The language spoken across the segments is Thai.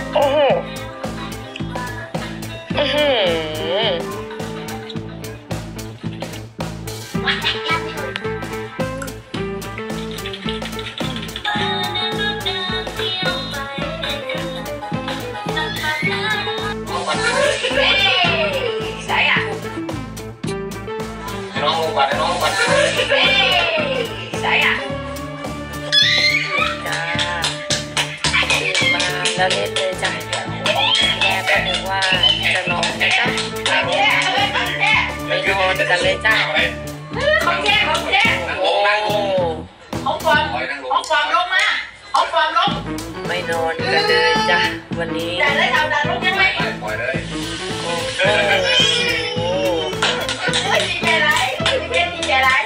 โอ้โหใช่อ่ะน้องลงก่อนน้องลงก่อนใช่อ่ะจ้ามาแล้วเล่นเลยจ้ะแม่ก็นึกว่าจะนอนนะจ๊ะไม่นอนกันเลยจ้ะของแท้โอ้ของฟอมลงมาของฟอมลงไม่นอนกันเลยจ้ะวันนี้แต่ได้ทำดันลงยังไงปล่อยเลยโอ้โหดีใจไรดีใจไร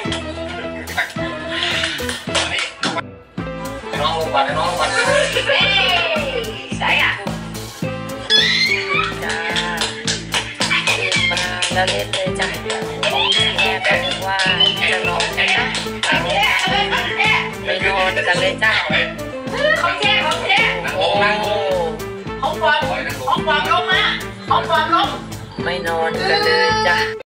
น้องลงก่อนน้องลงก่อนใช่อ่ะจ้ามาแล้วเล่นเลยจ้ะแม่ก็นึกว่าจะนอนนะจ๊ะไม่นอนกันเลยจ้ะของแท้โอ้ของฟอมลงมาของฟอมลงไม่นอนกันเลยจ้ะ